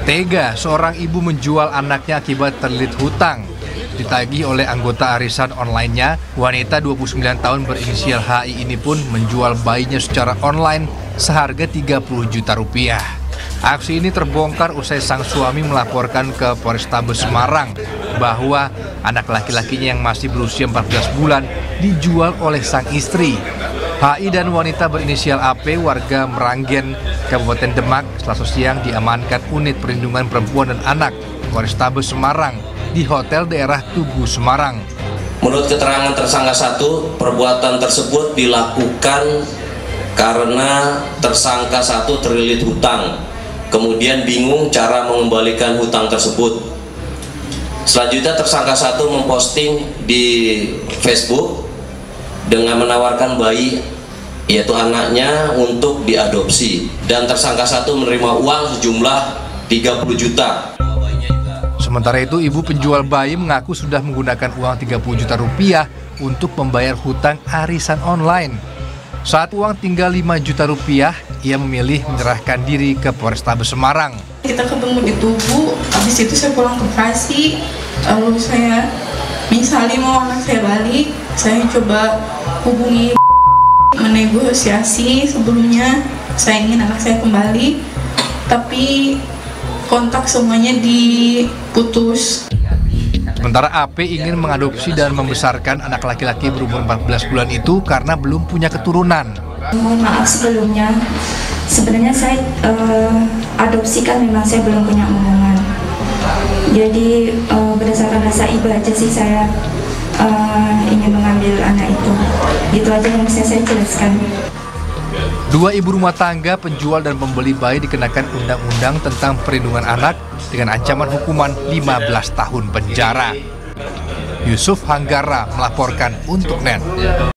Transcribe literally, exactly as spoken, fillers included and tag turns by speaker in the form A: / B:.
A: Tega seorang ibu menjual anaknya akibat terlilit hutang. Ditagih oleh anggota arisan online-nya, wanita dua puluh sembilan tahun berinisial H I ini pun menjual bayinya secara online seharga tiga puluh juta rupiah. Aksi ini terbongkar usai sang suami melaporkan ke Polrestabes Semarang bahwa anak laki-lakinya yang masih berusia empat belas bulan dijual oleh sang istri. H I dan wanita berinisial A P warga Meranggen, Kabupaten Demak, Selasa siang diamankan unit perlindungan perempuan dan anak Polrestabes Semarang di Hotel Daerah Tugu Semarang.
B: Menurut keterangan tersangka satu, perbuatan tersebut dilakukan karena tersangka satu terlilit hutang, kemudian bingung cara mengembalikan hutang tersebut. Selanjutnya tersangka satu memposting di Facebook dengan menawarkan bayi, yaitu anaknya, untuk diadopsi, dan tersangka satu menerima uang sejumlah tiga puluh juta.
A: Sementara itu, ibu penjual bayi mengaku sudah menggunakan uang tiga puluh juta rupiah untuk membayar hutang arisan online. Saat uang tinggal lima juta rupiah, ia memilih menyerahkan diri ke Polrestabes Semarang.
C: Kita ketemu di Tugu, habis itu saya pulang ke Bekasi, lalu saya misalnya mau anak saya balik, saya coba hubungi menegosiasi sebelumnya, saya ingin anak saya kembali, tapi kontak semuanya diputus.
A: Sementara A P ingin mengadopsi dan membesarkan anak laki-laki berumur empat belas bulan itu karena belum punya keturunan.
D: Mohon maaf sebelumnya, sebenarnya saya uh, adopsikan memang saya belum punya omongan. Jadi uh, berdasarkan rasa iba aja sih saya uh, ingin mengambil anak itu. Itu aja yang bisa saya jelaskan.
A: Dua ibu rumah tangga, penjual dan pembeli bayi dikenakan undang-undang tentang perlindungan anak dengan ancaman hukuman lima belas tahun penjara. Yusuf Hanggara melaporkan untuk N E T.